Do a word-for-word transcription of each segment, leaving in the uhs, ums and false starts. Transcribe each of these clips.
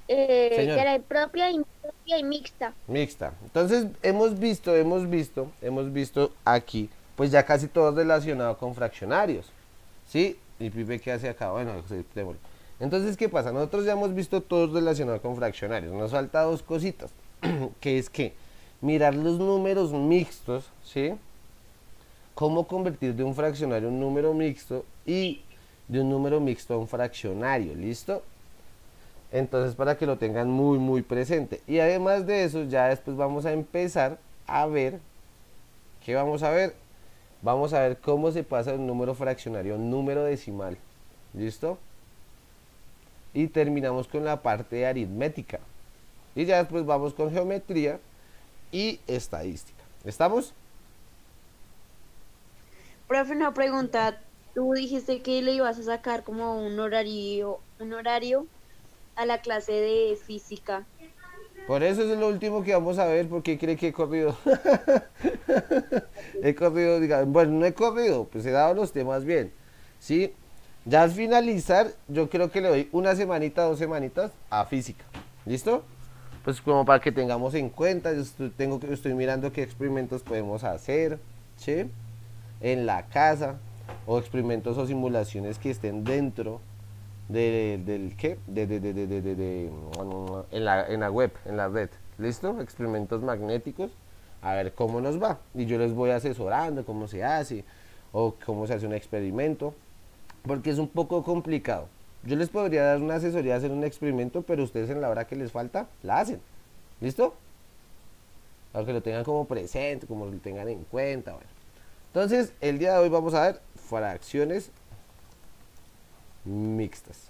Eh, Señor, será propia, impropia y mixta. mixta. Entonces, hemos visto, hemos visto, hemos visto aquí, pues ya casi todo relacionado con fraccionarios. ¿Sí? ¿Y Pipe qué hace acá? Bueno, aceptémoslo. Entonces, ¿qué pasa? Nosotros ya hemos visto todo relacionado con fraccionarios. Nos falta dos cositas. Que es que mirar los números mixtos, ¿sí? Cómo convertir de un fraccionario a un número mixto y de un número mixto a un fraccionario, ¿listo? Entonces, para que lo tengan muy, muy presente. Y además de eso, ya después vamos a empezar a ver, ¿qué vamos a ver? Vamos a ver cómo se pasa de un número fraccionario a un número decimal, ¿listo? Y terminamos con la parte de aritmética. Y ya después vamos con geometría y estadística. ¿Estamos? Profe, una pregunta. Tú dijiste que le ibas a sacar como un horario, un horario a la clase de física. Por eso es lo último que vamos a ver, porque cree que he corrido. He corrido, digamos, bueno, no he corrido, pues he dado los temas bien. ¿Sí? Ya al finalizar, yo creo que le doy una semanita, dos semanitas a física. ¿Listo? Pues como para que tengamos en cuenta, yo estoy, tengo, estoy mirando qué experimentos podemos hacer, ¿sí? En la casa, o experimentos o simulaciones que estén dentro de, del qué, de, de, de, de, de, de, de en, la, en la web, en la red. ¿Listo? Experimentos magnéticos, a ver cómo nos va. Y yo les voy asesorando cómo se hace, o cómo se hace un experimento, porque es un poco complicado. Yo les podría dar una asesoría de hacer un experimento, pero ustedes en la hora que les falta, la hacen. ¿Listo? Para que lo tengan como presente, como lo tengan en cuenta. Bueno. Entonces, el día de hoy vamos a ver fracciones mixtas.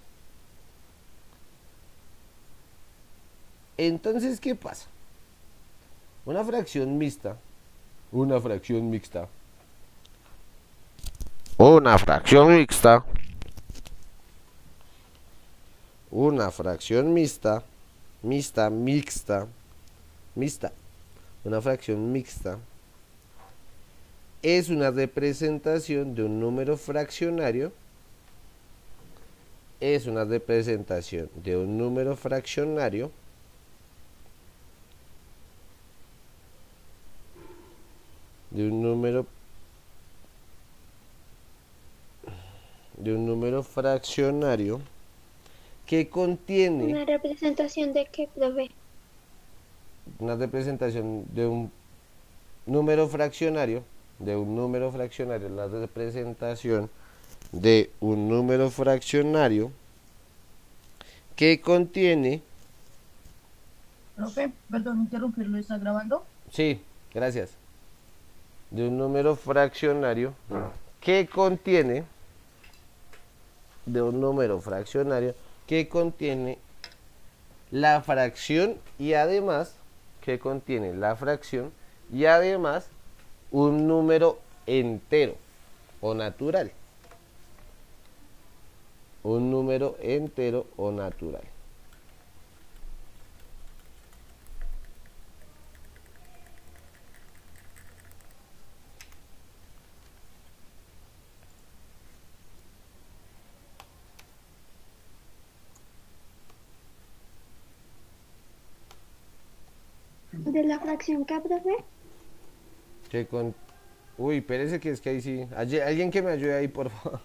Entonces, ¿qué pasa? Una fracción mixta, una fracción mixta, una fracción mixta, una fracción mixta, mixta, mixta, mixta, una fracción mixta es una representación de un número fraccionario, es una representación de un número fraccionario de un número de un número fraccionario que contiene Una representación de qué, profe. una representación de un número fraccionario, de un número fraccionario, la representación de un número fraccionario que contiene, Profe, perdón interrumpirlo, ¿está grabando? sí, gracias, de un número fraccionario que contiene, de un número fraccionario que contiene la fracción y además, que contiene la fracción y además un número entero o natural. Un número entero o natural. ¿De la fracción K, profe? Que con... Uy, espérese que es que ahí sí. Alguien que me ayude ahí, por favor.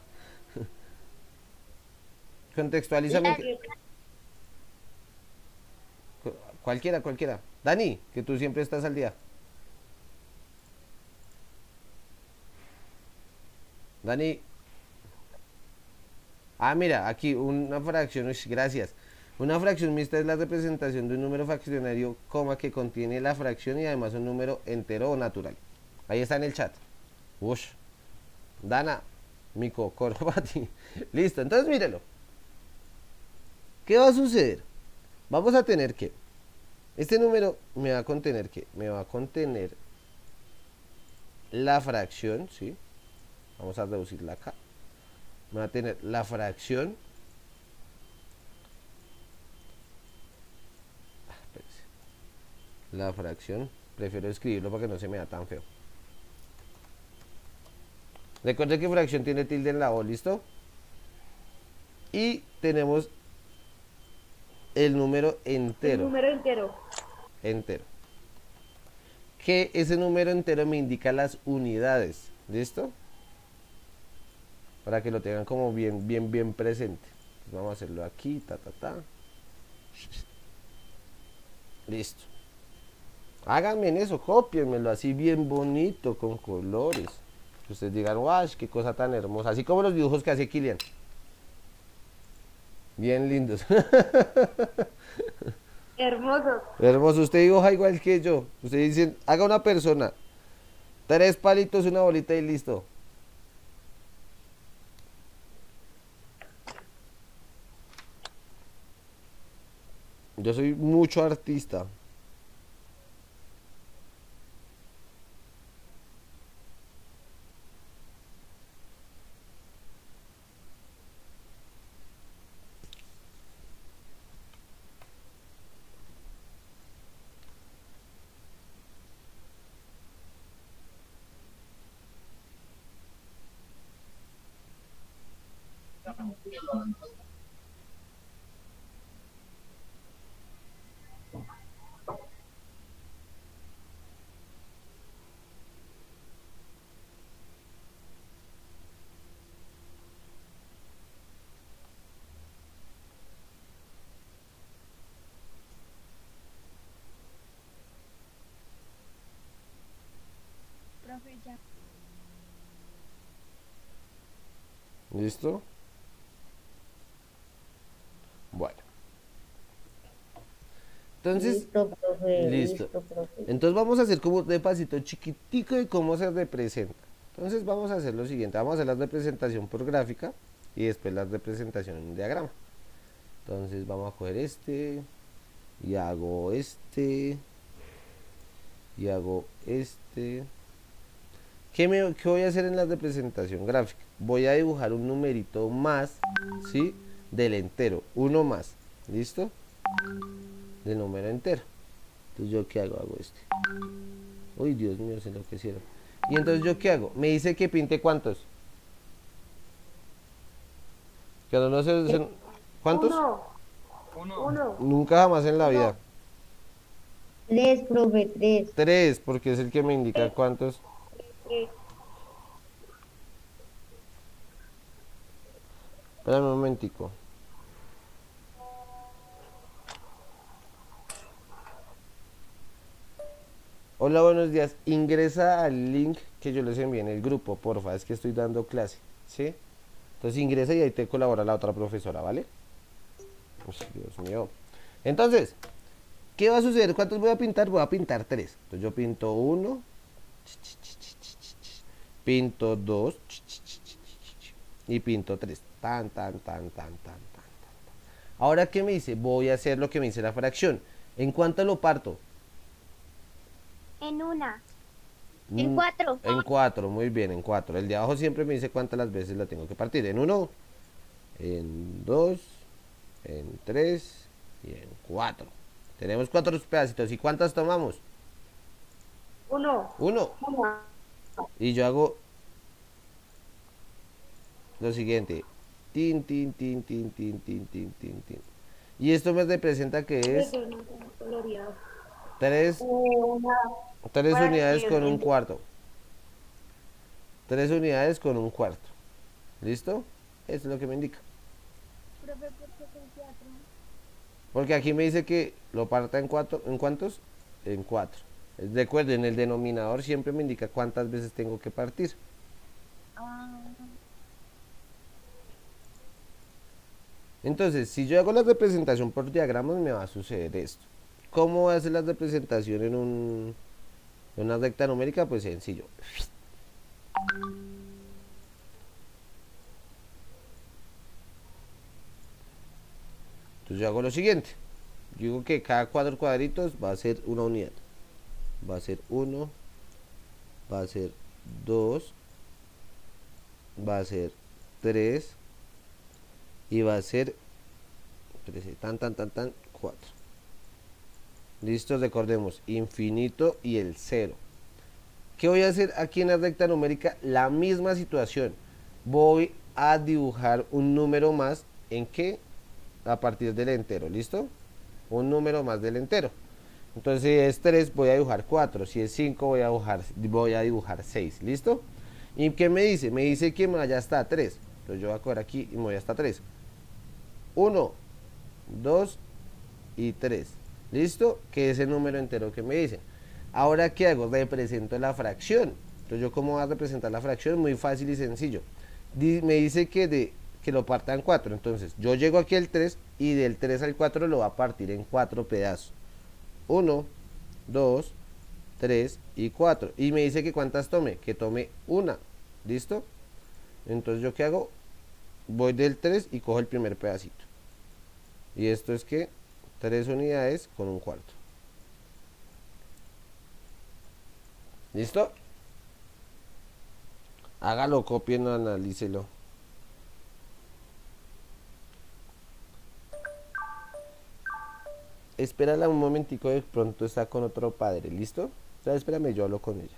Contextualízame. La, Que... Cualquiera, cualquiera. Dani, que tú siempre estás al día. Dani. Ah, mira, aquí una fracción, uy, gracias. Una fracción mixta es la representación de un número fraccionario, coma, que contiene la fracción y además un número entero o natural. Ahí está en el chat. Ush. Dana, Mico, Corbati. Listo, entonces mírelo. ¿Qué va a suceder? Vamos a tener que, este número me va a contener que, me va a contener la fracción, ¿sí? Vamos a reducirla acá. Me va a tener la fracción, la fracción, prefiero escribirlo para que no se me da tan feo. Recuerden que fracción tiene tilde en la O, ¿listo? Y tenemos el número El entero. número entero. Entero. Que ese número entero me indica las unidades. ¿Listo? Para que lo tengan como bien, bien, bien presente. Entonces vamos a hacerlo aquí, ta, ta, ta. Listo. Háganme en eso, cópienmelo así bien bonito, con colores. Que ustedes digan, guau, qué cosa tan hermosa. Así como los dibujos que hace Kilian. Bien lindos. Hermosos. Hermoso, usted dibuja igual que yo. Usted dice, haga una persona. Tres palitos, una bolita y listo. Yo soy mucho artista. Profe, ya. ¿Listo? Bueno. Entonces, Listo, profe. listo. Listo, profe. Entonces vamos a hacer como un despacito chiquitico de cómo se representa. Entonces vamos a hacer lo siguiente. Vamos a hacer la representación por gráfica y después la representación en diagrama. Entonces vamos a coger este y hago este y hago este. ¿Qué, me, ¿Qué voy a hacer en la representación gráfica? Voy a dibujar un numerito más, ¿sí? Del entero, uno más, ¿listo? Del número entero. Entonces, ¿yo qué hago? Hago este. Uy, Dios mío, se enloquecieron. Y entonces, ¿yo qué hago? Me dice que pinte cuántos. Que no, no sé, se- ¿cuántos? Uno. Uno. Nunca jamás en la vida. Tres, profe, tres. Tres, porque es el que me indica cuántos. Eh, Espérame un momentico. Hola, buenos días. Ingresa al link que yo les envié en el grupo, porfa. Es que estoy dando clase, ¿sí? Entonces ingresa y ahí te colabora la otra profesora, ¿vale? Uy, Dios mío. Entonces, ¿qué va a suceder? ¿Cuántos voy a pintar? Voy a pintar tres. Entonces yo pinto uno, pinto dos y pinto tres. Tan, tan, tan, tan, tan, tan. Ahora, ¿qué me dice? Voy a hacer lo que me dice la fracción. ¿En cuánto lo parto? En una. Mm, En cuatro. En cuatro, muy bien, en cuatro. El de abajo siempre me dice cuántas las veces la tengo que partir. En uno, en dos, en tres y en cuatro. Tenemos cuatro pedacitos. ¿Y cuántas tomamos? Uno. Uno. Uno. Y yo hago lo siguiente. Tin, tin, tin, tin, tin, tin, tin, tin, tin. Y esto me representa que es Eso no tengo coloreado. tres, Una. tres Para unidades que con un entienda. cuarto. Tres unidades con un cuarto. ¿Listo? Eso es lo que me indica. Profe, ¿por qué son cuatro? Porque aquí me dice que lo parta en cuatro. ¿En cuántos? En cuatro. Recuerden, el denominador siempre me indica cuántas veces tengo que partir. Ah, Entonces, si yo hago la representación por diagramas, me va a suceder esto. ¿Cómo voy a hacer la representación en, un, en una recta numérica? Pues sencillo. Entonces yo hago lo siguiente. Yo digo que cada cuatro cuadritos va a ser una unidad. Va a ser uno, va a ser dos, va a ser tres y va a ser trece, tan, tan, tan, tan, cuatro. Listo, recordemos, infinito y el cero. ¿Qué voy a hacer aquí en la recta numérica? La misma situación. Voy a dibujar un número más en que a partir del entero, ¿listo? un número más del entero. Entonces si es tres voy a dibujar cuatro, si es cinco voy a dibujar, voy a dibujar seis, ¿listo? ¿Y qué me dice? Me dice que me vaya hasta tres. Entonces yo voy a coger aquí y me voy hasta tres. uno, dos y tres. ¿Listo? Que es el número entero que me dicen. Ahora, ¿qué hago? Represento la fracción. Entonces yo, ¿cómo voy a representar la fracción? Muy fácil y sencillo. Di- me dice que, de, que lo parta en cuatro. Entonces yo llego aquí al tres y del tres al cuatro lo va a partir en cuatro pedazos. uno, dos, tres y cuatro. Y me dice que cuántas tome, que tome una. ¿Listo? Entonces yo, ¿qué hago? Voy del tres y cojo el primer pedacito. Y esto es que tres unidades con un cuarto. ¿Listo? Hágalo, cópienlo, analícelo. Espérala un momentico, de pronto está con otro padre, ¿listo? O sea, espérame, yo hablo con ella.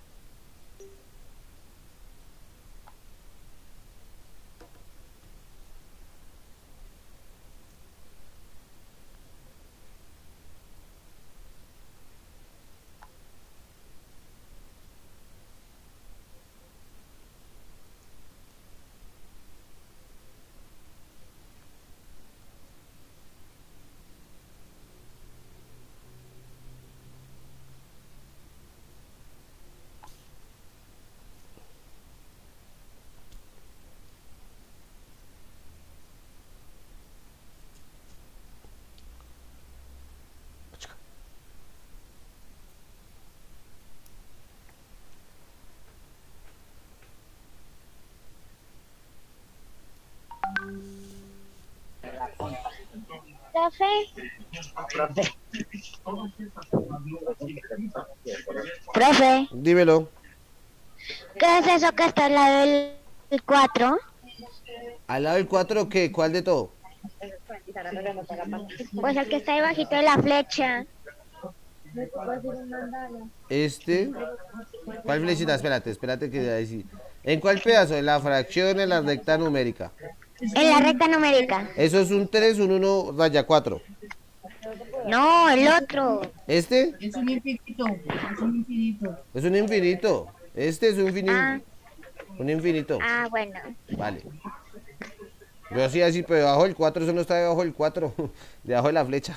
Profe, profe, Dímelo. ¿qué es eso que está al lado del cuatro? ¿Al lado del cuatro qué? ¿Cuál de todo? Pues el que está debajito de la flecha. Este. ¿Cuál flechita? Espérate, espérate que ahí sí. ¿En cuál pedazo? ¿En la fracción, en la recta numérica? En la recta numérica. Eso es un tres, un uno, raya cuatro. No, el otro. ¿Este? Es un infinito, es un infinito. Es un infinito. Este es un infinito. Ah, Un infinito. ah, bueno. Vale. Yo sí así, pero debajo del cuatro, eso no está debajo del cuatro. Debajo de la flecha.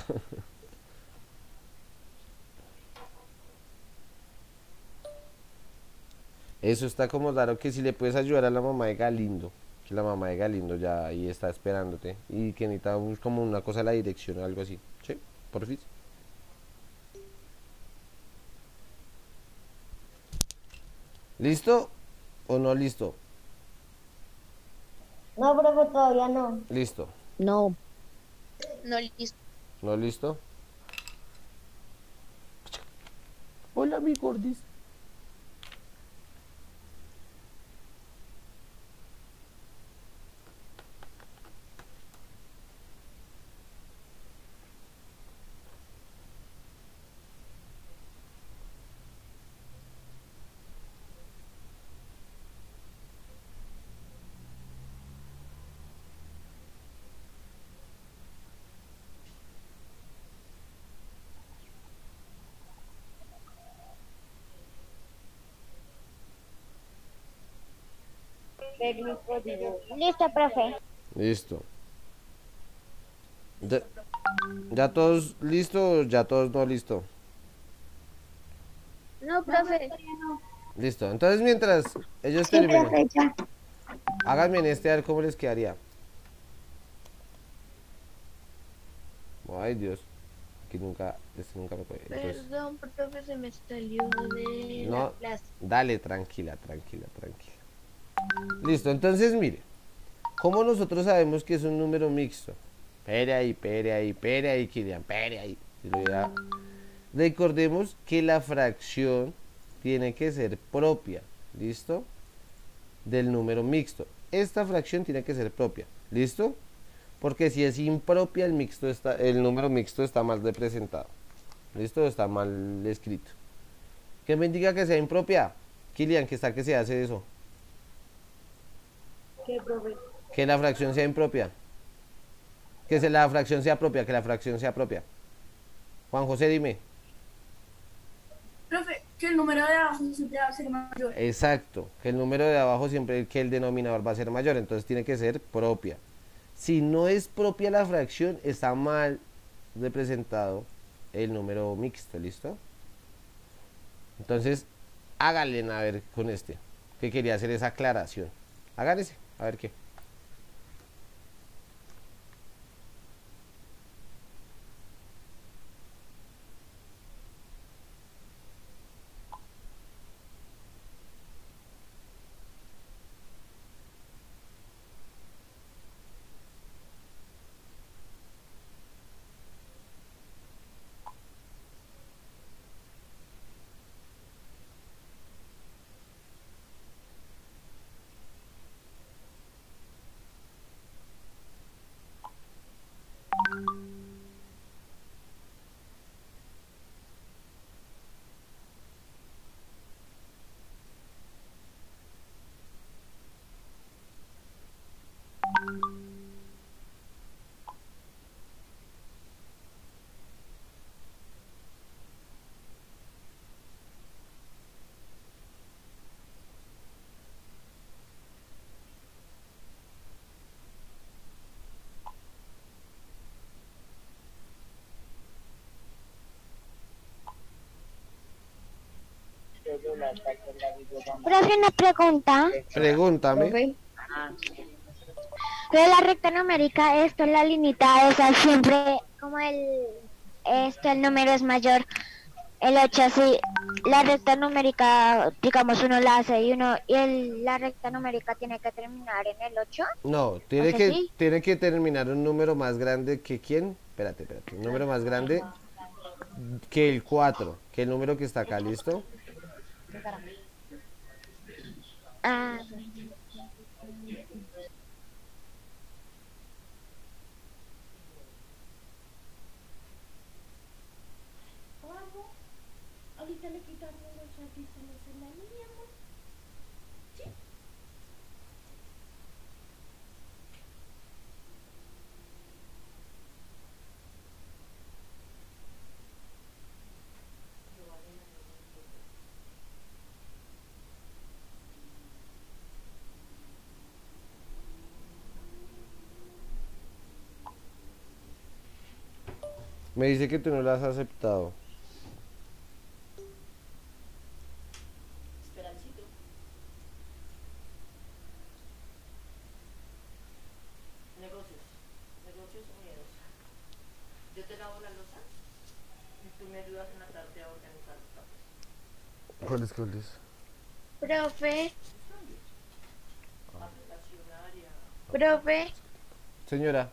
Eso está como raro, que si le puedes ayudar a la mamá de Galindo. Que la mamá de Galindo ya ahí está esperándote. Y que necesita un- como una cosa a la dirección o algo así. ¿Sí? Por fin. ¿Listo? ¿O no listo? No, profe, todavía no. Listo. No. No, listo. ¿No listo? Hola, mi gordis. Listo, profe. Listo. ¿Ya, ya todos listos? ¿Ya todos no listo? No, profe. Listo. Entonces mientras ellos Sí, terminan, profe, ya. háganme en este a ver cómo les quedaría. Ay, Dios. Aquí nunca, este nunca me puede. Entonces, Perdón, profe, se me salió de no, la clase. dale, tranquila, tranquila, tranquila. Listo, entonces mire. ¿Cómo nosotros sabemos que es un número mixto? Pere ahí, pere ahí, pere ahí, Kilian, pere ahí. Si lo hubiera- Recordemos que la fracción tiene que ser propia, ¿listo? Del número mixto. Esta fracción tiene que ser propia, ¿listo? Porque si es impropia, el, mixto está, el número mixto está mal representado. ¿Listo? Está mal escrito. ¿Qué me indica que sea impropia? Kilian, ¿qué está que se hace eso? ¿Qué, profe? Que la fracción sea impropia. Que se- la fracción sea propia, que la fracción sea propia. Juan José, dime. Profe, que el número de abajo siempre va a ser mayor. Exacto, que el número de abajo siempre, que el denominador va a ser mayor, entonces tiene que ser propia. Si no es propia la fracción, está mal representado el número mixto, ¿listo? Entonces, háganle a ver con este, que quería hacer esa aclaración. Háganse, a ver qué. Profe, una pregunta. Pregúntame. Profe, Lo de la recta numérica, esto es la limita, o sea, siempre como el, esto, el número es mayor, el ocho así, la recta numérica, digamos, uno la hace y uno, y el, la recta numérica tiene que terminar en el ocho. No, tiene O sea, que, sí. tiene que terminar un número más grande que quién. Espérate, espérate. Un número más grande que el cuatro, que el número que está acá, ¿listo? Ah, Ahorita le quitamos los audífonos a la niña, amor. Me dice que tú no lo has aceptado. Esperancito. Negocios. Negocios unidos. Yo te lavo la loza y tú me ayudas en la tarde a organizar los papeles. ¿Cuáles, cuáles? Profe, Aplicacionaria. profe, Señora,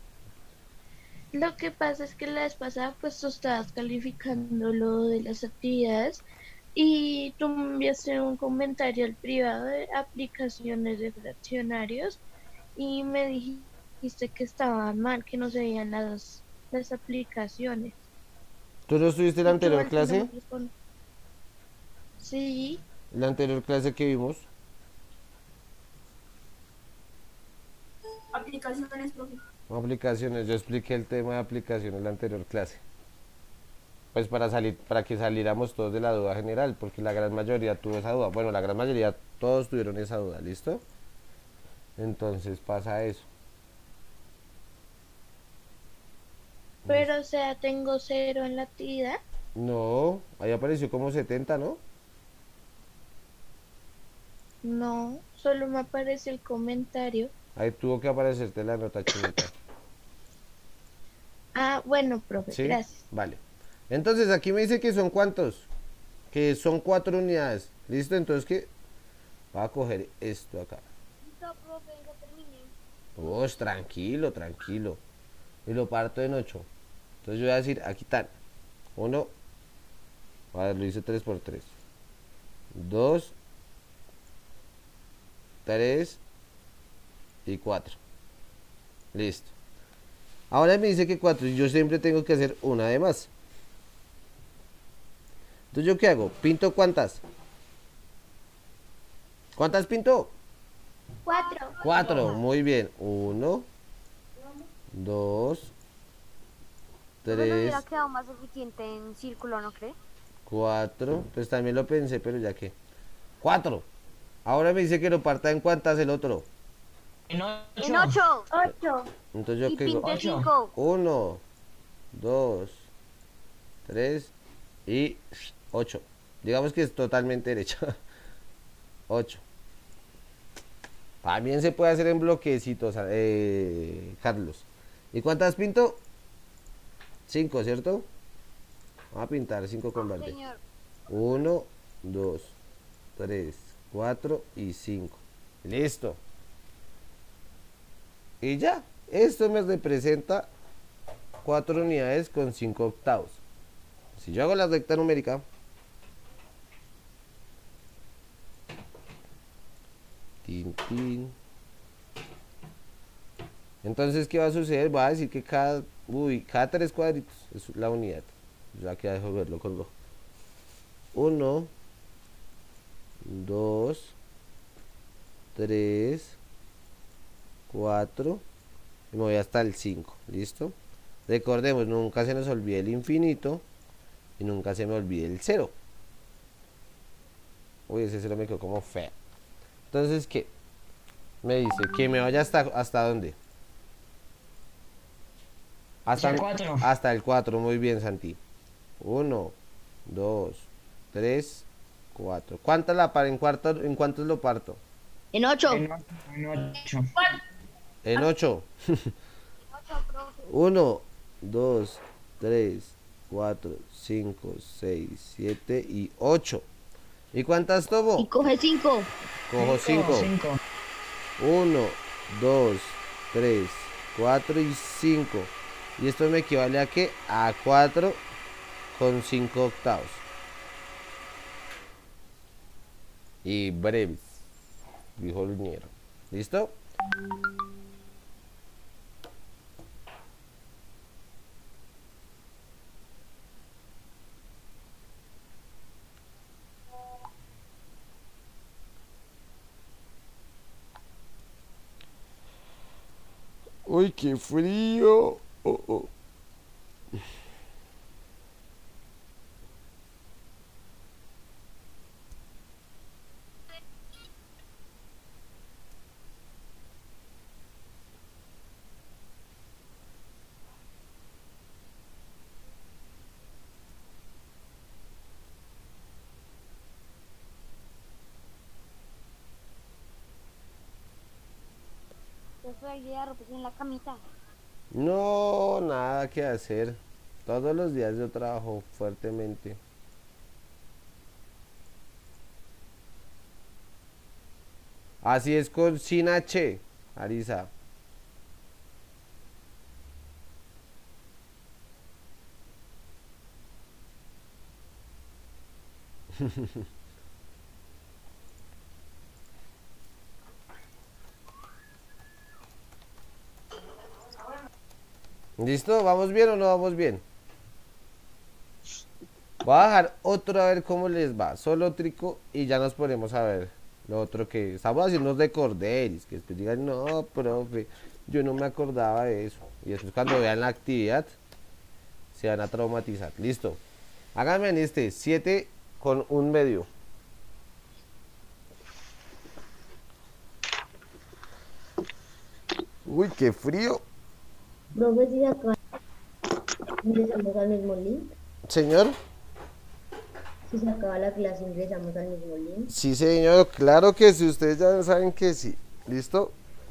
lo que pasa es que la vez pasada pues tú estabas calificando lo de las actividades y tú me enviaste un comentario al privado de aplicaciones de fraccionarios y me dijiste que estaban mal, que no se veían las, las aplicaciones. ¿tú no estuviste en la Y tú anterior al fin no clase? me respon- Sí, La anterior clase que vimos. aplicaciones, profe. Aplicaciones, yo expliqué el tema de aplicaciones en la anterior clase. Pues para salir, para que saliéramos todos de la duda general, porque la gran mayoría tuvo esa duda. Bueno, la gran mayoría, todos tuvieron esa duda, ¿listo? Entonces pasa eso. pero o sea, tengo cero en la actividad. No, ahí apareció como setenta, ¿no? No, solo me aparece el comentario. Ahí tuvo que aparecerte la nota chinita. Ah, bueno, profe, ¿Sí? gracias. Vale. Entonces aquí me dice que son cuántos. Que son cuatro unidades. ¿Listo? Entonces que voy a coger esto acá. No, profe, ya terminé. Pues tranquilo, tranquilo. Y lo parto en ocho. Entonces yo voy a decir, aquí están. Uno. A ver, lo hice tres por tres. Dos. Tres. Y cuatro. Listo. Ahora me dice que cuatro. Y yo siempre tengo que hacer una de más. Entonces yo qué hago? ¿Pinto cuántas? ¿Cuántas pinto? Cuatro. Cuatro. Muy bien. Uno. Dos. Pero le tres, hubiera quedado más eficiente en círculo, ¿no cree? cuatro. Pues también lo pensé, pero ya que. cuatro. Ahora me dice que lo parta en cuántas el otro. En En ocho. ocho. Ocho. Entonces yo Y que digo. pinte Ocho. cinco. uno, dos, tres y ocho. Digamos que es totalmente derecha. ocho. También se puede hacer en bloquecitos, eh, Carlos. ¿Y cuántas pinto? cinco, ¿cierto? Vamos a pintar cinco con verde. Señor. uno, dos, tres, cuatro y cinco. Listo. Y ya. Esto me representa cuatro unidades con cinco octavos. Si yo hago la recta numérica, tin, tin. Entonces, ¿qué va a suceder? Va a decir que cada, uy, cada tres cuadritos es la unidad. Ya que dejo verlo con rojo. uno, dos, tres, cuatro, y me voy hasta el cinco. ¿Listo? Recordemos, nunca se nos olvide el infinito y nunca se me olvide el cero. Uy, ese cero me quedó como feo. Entonces, ¿qué? Me dice que me vaya hasta, ¿hasta dónde? Hasta, Hasta el cuatro. hasta el cuatro, muy bien, Santi. uno, dos, tres, cuatro. ¿Cuántas la par en cuarto, en cuántos lo parto? En ocho. En ocho. En ocho. En ocho. uno, dos, tres, cuatro, cinco, seis, siete y ocho. ¿Y cuántas tomo? Y coge cinco. Cojo cinco. Cinco. uno, dos, tres, cuatro y cinco. Y esto me equivale a qué? A cuatro con cinco octavos. Y breves, dijo el ñero. ¿Listo? Uy, qué frío. Oh, oh. Yo estoy de arropes en la camita. No, nada que hacer. Todos los días yo trabajo fuertemente. Así es con sin H, Arisa. ¿Listo? ¿Vamos bien o no vamos bien? Voy a dejar otro a ver cómo les va. Solo trico y ya nos ponemos a ver lo otro que estamos haciendo de corderis. Que después digan, no, profe, yo no me acordaba de eso. Y después cuando vean la actividad se van a traumatizar. Listo. Háganme en este siete con un medio. Uy, qué frío. Profe, si acá ingresamos al mismo link. Señor. Si se acaba la clase, ingresamos al mismo link. Sí, señor, claro que sí, ustedes ya saben que sí. ¿Listo?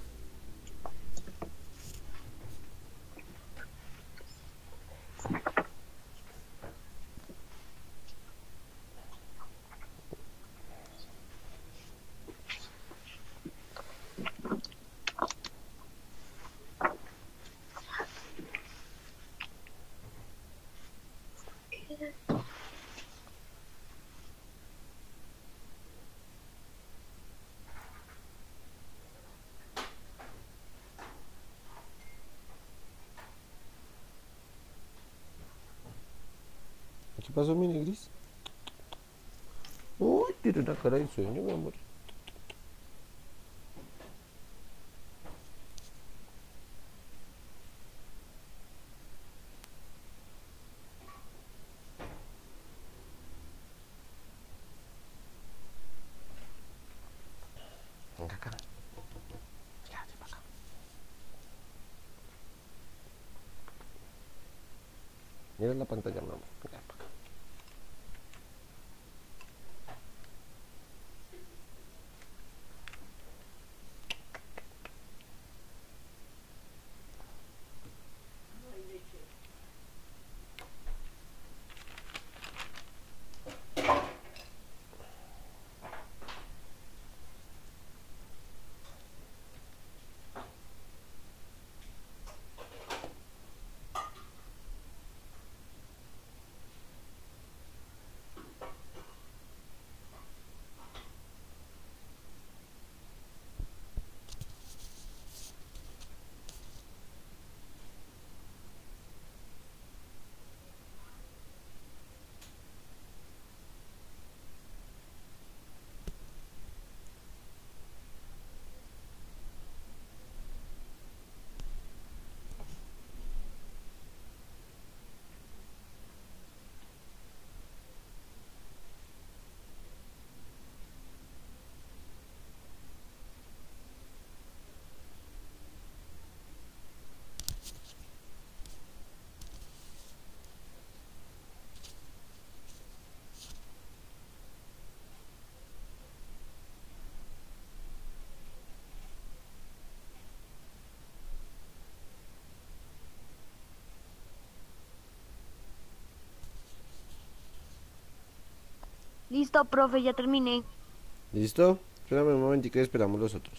¿Qué pasó, mi negris? Uy, tiene una cara de sueño, mi amor. Mira la pantalla, mamá. Mira. Listo, profe, ya terminé. ¿Listo? Espérame un momentico y esperamos los otros.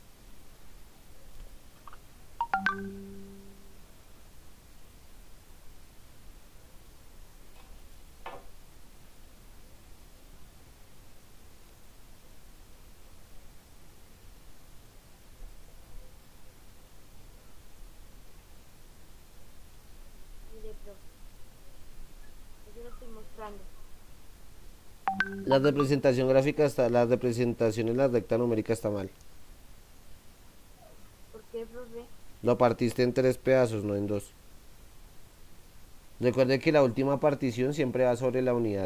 Mire, profe. Yo lo estoy mostrando. La representación gráfica está, la representación en la recta numérica está mal. ¿Por qué, profe? Lo partiste en tres pedazos, no en dos. Recuerde que la última partición siempre va sobre la unidad.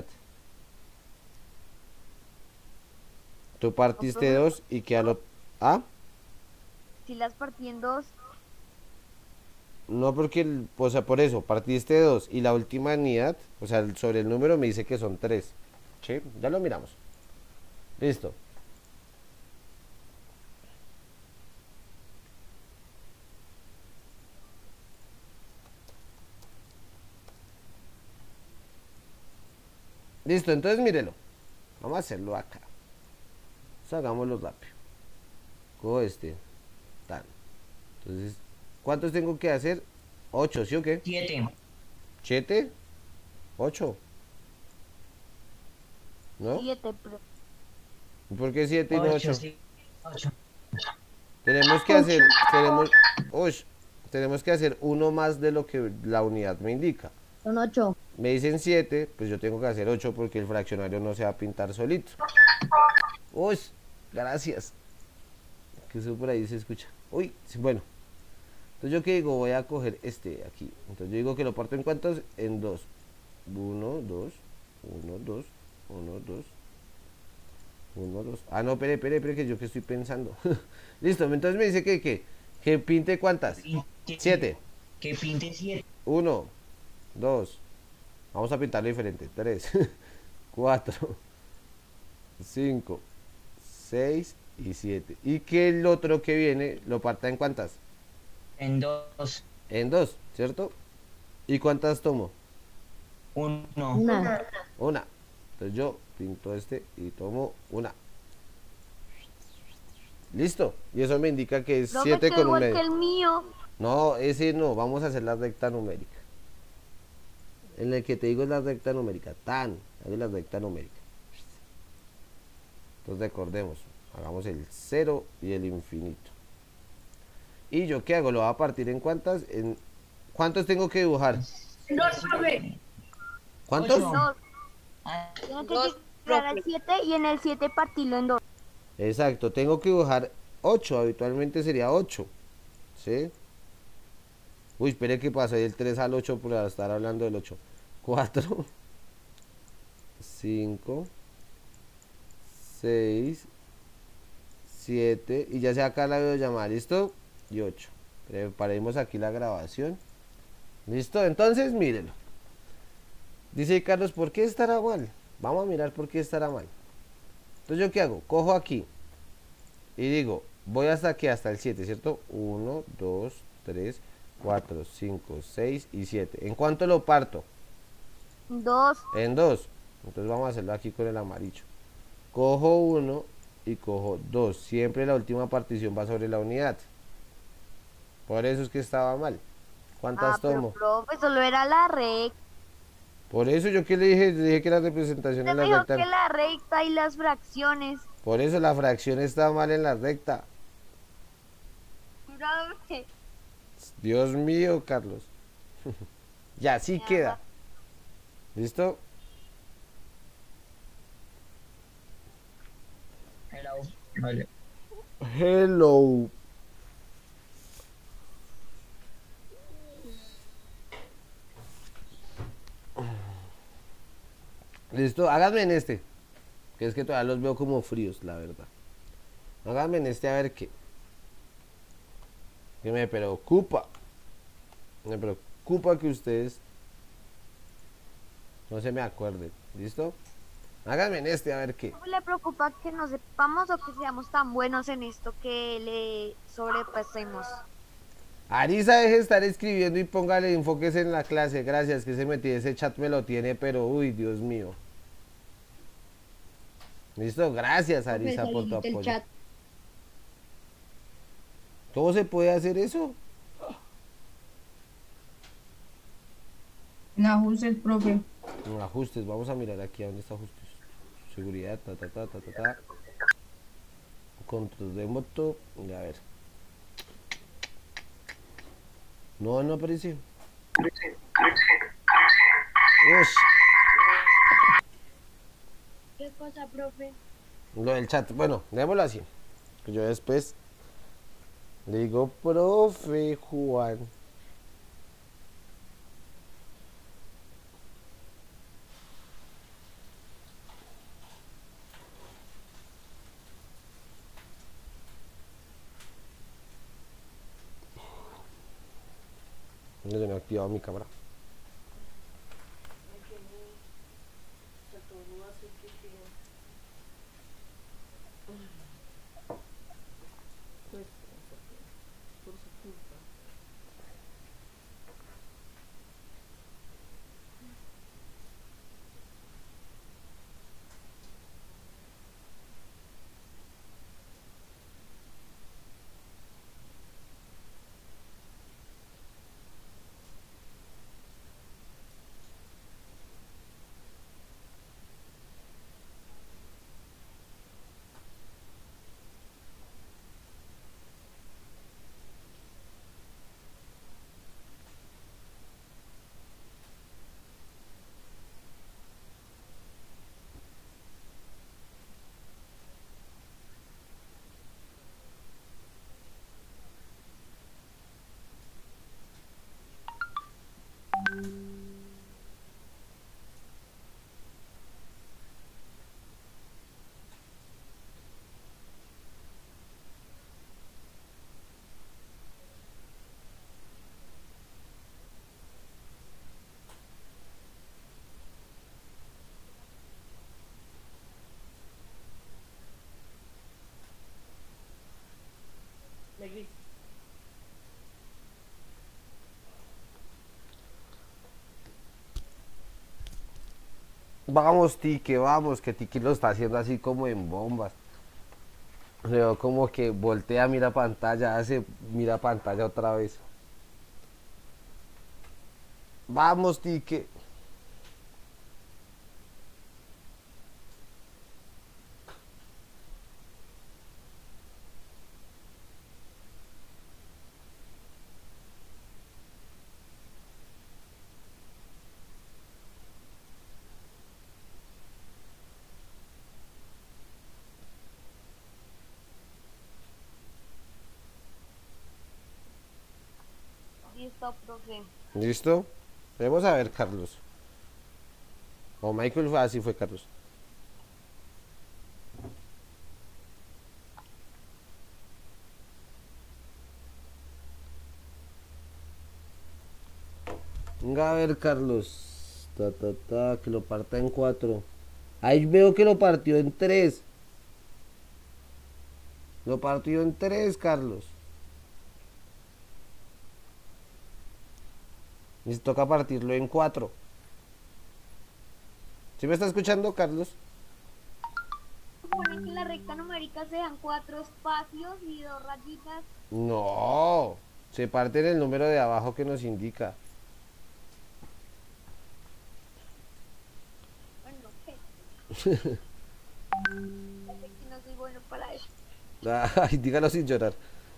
Tú partiste dos y queda lo... ¿Ah? Si las partí en dos, No, porque, el- o sea, por eso, partiste dos y la última unidad, o sea, el- sobre el número me dice que son tres. Sí, ya lo miramos. Listo. Listo, entonces mírelo. Vamos a hacerlo acá. Entonces, hagámoslo rápido. Cojo este. Tan. Entonces, ¿cuántos tengo que hacer? Ocho, ¿sí o qué? Siete. ¿Siete? ¿Ocho? ¿No? siete, profe. ¿Por qué siete y no Ocho, ocho? sí. Ocho. Tenemos que hacer, tenemos, uy, tenemos que hacer uno más de lo que la unidad me indica. Son ocho. Me dicen siete, pues yo tengo que hacer ocho porque el fraccionario no se va a pintar solito. Uy, gracias. Que eso por ahí se escucha. Uy, sí, bueno. Entonces yo qué digo, voy a coger este aquí. Entonces yo digo que lo parto en cuántos, en dos. Uno, dos, uno, dos, uno, dos. Uno, dos. Ah, no, espere, espere, espere, que yo que estoy pensando. Listo, entonces me dice que, que, que pinte cuántas. Pinte- Siete. Que pinte siete. Uno, dos. Vamos a pintarlo diferente. Tres, cuatro, cinco, seis y siete. Y que el otro que viene lo parta en cuántas. En dos. En dos, ¿cierto? ¿Y cuántas tomo? Uno. Una. Una. Entonces yo pinto este y tomo una. Listo. Y eso me indica que es Profe, siete que con un igual medio. que el mío. No, ese no. Vamos a hacer la recta numérica. En el que te digo es la recta numérica. Tan. Ahí la recta numérica. Entonces recordemos. Hagamos el cero y el infinito. ¿Y yo qué hago? ¿Lo voy a partir en cuántas? En... ¿Cuántos tengo que dibujar? No, profe. ¿Cuántos? Ocho. Dos. Ah, Tiene que Dos, llegar al profe. siete y en el siete partirlo en dos. Exacto, tengo que dibujar ocho, habitualmente sería ocho. ¿Sí? Uy, espere que pasó del tres al ocho por estar hablando del ocho. cuatro, cinco, seis, siete, y ya se acá la videollamada, ¿listo? Y ocho. Preparemos aquí la grabación. ¿Listo? Entonces, mírelo. Dice Carlos, ¿por qué estará mal? Vamos a mirar por qué estará mal. Entonces, ¿yo qué hago? Cojo aquí y digo, voy hasta aquí, hasta el siete, ¿cierto? uno, dos, tres, cuatro, cinco, seis y siete. ¿En cuánto lo parto? Dos. En dos. Entonces vamos a hacerlo aquí con el amarillo. Cojo uno y cojo dos. Siempre la última partición va sobre la unidad. Por eso es que estaba mal. ¿Cuántas Ah, pero tomo? profe, solo era la recta. Por eso yo que le dije, le dije que la representación Usted en me la dijo recta. que la recta y las fracciones. Por eso la fracción está mal en la recta. Profe. Dios mío, Carlos. Ya así queda. ¿Listo? Hello. Vale. Hello. Listo, háganme en este. Que es que todavía los veo como fríos, la verdad. Háganme en este a ver qué. Que me preocupa. Me preocupa que ustedes no se me acuerden. ¿Listo? Háganme en este a ver qué. ¿Le preocupa que no sepamos o que seamos tan buenos en esto que le sobrepasemos? Arisa, deje de estar escribiendo y póngale enfoques en la clase. Gracias, que se metí. Ese chat me lo tiene, pero uy, Dios mío. Listo, gracias, Arisa, por tu apoyo. ¿Cómo se puede hacer eso? En ajustes, profe. En ajustes, vamos a mirar aquí a dónde está ajustes. Seguridad, ta ta ta ta ta ta. Control de moto. Y a ver. No, no aparece. Ush. ¿Qué cosa, profe? Lo del chat. Bueno, démoslo así. Yo después le digo, profe Juan. No se me ha activado mi cámara. Por su culpa. Negris. Vamos, Tique, vamos, que Tiki lo está haciendo así como en bombas. Luego como que voltea, mira pantalla, hace, mira pantalla otra vez. Vamos, Tique. Listo, profe. ¿Listo? Vamos a ver, Carlos. O Michael fue así, fue Carlos. Venga a ver, Carlos. Ta, ta, ta, que lo parta en cuatro. Ahí veo que lo partió en tres. Lo partió en tres, Carlos. Les toca partirlo en cuatro. ¿Sí me está escuchando, Carlos? Supone que en la recta numérica se dan cuatro espacios y dos rayitas. No. Se parte en el número de abajo que nos indica. Bueno, ¿qué? Es que no soy bueno para eso. Ay, dígalo sin llorar.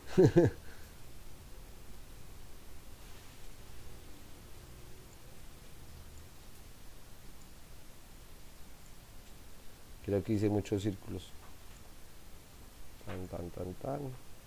Creo que hice muchos círculos. Tan, tan, tan, tan.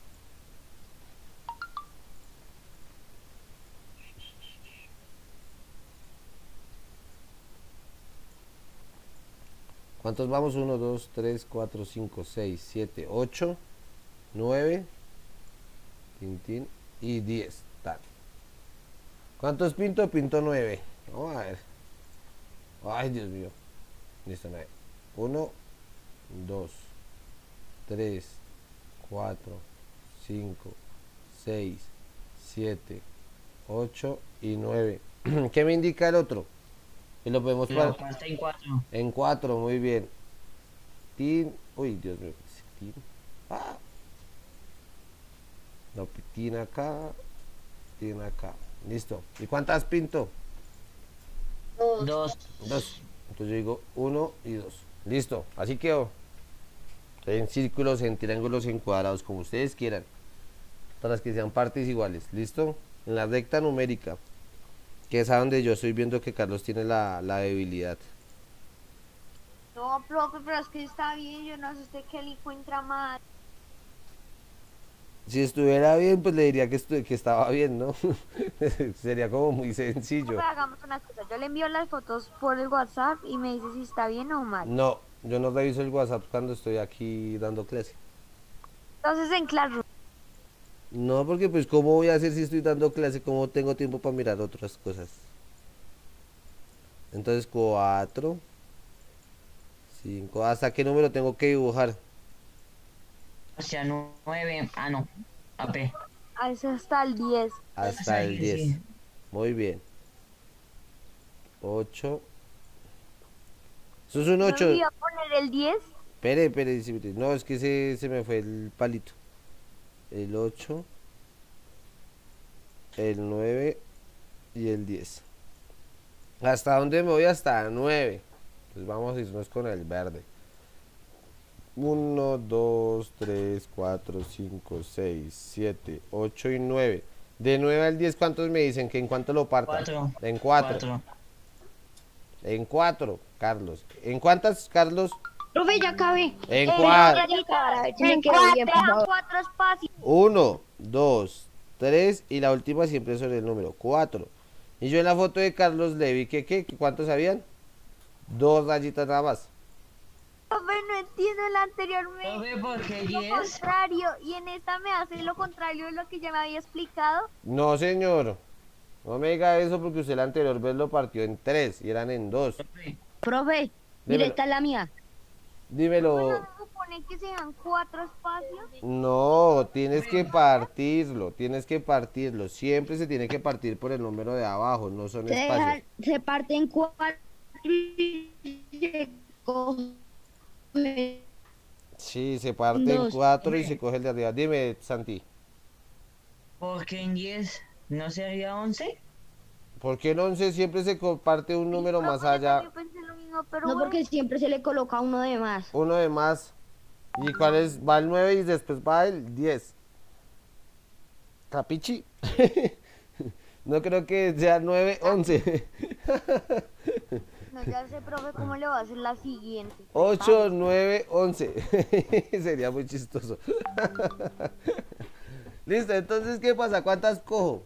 ¿Cuántos vamos? uno, dos, tres, cuatro, cinco, seis, siete, ocho, nueve, tintín, y diez. Tal. ¿Cuántos pinto? Pinto nueve. Vamos a ver. Ay, Dios mío. Listo, nueve. uno, dos, tres, cuatro, cinco, seis, siete, ocho y nueve. ¿Qué me indica el otro? Y lo podemos Lo par- parte en cuatro. en cuatro, muy bien. Tin, uy, Dios mío. Tin. Ah. No, tin acá, tin acá. Listo. ¿Y cuántas pinto? Dos. Dos. Entonces yo digo uno y dos. Listo. Así quedó. En círculos, en triángulos, en cuadrados, como ustedes quieran. Para las que sean partes iguales. ¿Listo? En la recta numérica. Que es a donde yo estoy viendo que Carlos tiene la, la debilidad. No, profe, pero es que está bien, yo no sé usted qué le encuentra mal. Si estuviera bien, pues le diría que, estu- que estaba bien, ¿no? Sería como muy sencillo. Profe, hagamos una cosa, yo le envío las fotos por el WhatsApp y me dice si está bien o mal. No, yo no reviso el WhatsApp cuando estoy aquí dando clase. Entonces en Classroom. No, porque pues ¿cómo voy a hacer si estoy dando clase? ¿Cómo tengo tiempo para mirar otras cosas? Entonces cuatro, cinco, ¿hasta qué número tengo que dibujar? Hacia nueve. Ah, no. A P. A ese hasta el diez. Hasta el Sí, diez. sí. Muy bien. ocho. Eso es un ¿No ocho. voy a poner el diez? Espere, espere, espere. No, es que se, se me fue el palito. El ocho, el nueve y el diez. ¿Hasta dónde me voy? Hasta nueve. Pues vamos a irnos con el verde. uno, dos, tres, cuatro, cinco, seis, siete, ocho y nueve. De nueve al diez, ¿cuántos me dicen? ¿Que en cuánto lo partan? Cuatro. En cuatro. Cuatro. En cuatro, Carlos. ¿En cuántas, Carlos? Profe, ya acabé. En Eh, cuatro. Ya acabé, a ver si me En quedó cuatro, bien, por dejan favor. cuatro espacios. Uno, dos, tres y la última siempre sobre el número cuatro. Y yo en la foto de Carlos le vi que, ¿qué? ¿Cuántos habían? Dos rayitas nada más. Profe, no entiendo el anterior, me Profe, ¿por qué lo diez? contrario. Y en esta me hace lo contrario de lo que ya me había explicado. No, señor. No me diga eso porque usted la anterior vez lo partió en tres y eran en dos. Profe, Profe, mire, Dímelo. esta es la mía. Dímelo. Bueno, se supone que sean cuatro espacios. No, tienes que partirlo, tienes que partirlo. Siempre se tiene que partir por el número de abajo, no son Se, espacios. dejan- se parte en cuatro y se coge. Sí, se parte en Dos. cuatro y se coge el de arriba. Dime, Santi, ¿por qué en diez no sería once? ¿por qué en once siempre se co- parte un número Profe, más yo allá? también pensé lo mismo, pero No, bueno. porque siempre se le coloca uno de más. Uno de más. ¿Y cuál es? Va el nueve y después va el diez. ¿Capichi? No creo que sea nueve, once. No, ya sé, profe, cómo le va a hacer la siguiente. ocho, nueve, once. Sería muy chistoso. Listo, entonces, ¿qué pasa? ¿Cuántas cojo?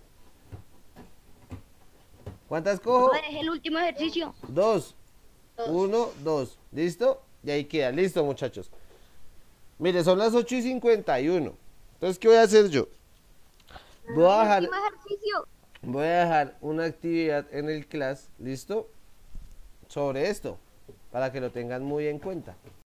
¿Cuántas cojo? Profe, es el último ejercicio. Dos. Uno, dos. ¿Listo? Y ahí queda. Listo, muchachos. Mire, son las ocho y cincuenta y uno. Entonces, ¿qué voy a hacer yo? Voy a dejar, Último ejercicio. voy a dejar una actividad en el class. ¿Listo? sobre esto, para que lo tengan muy en cuenta.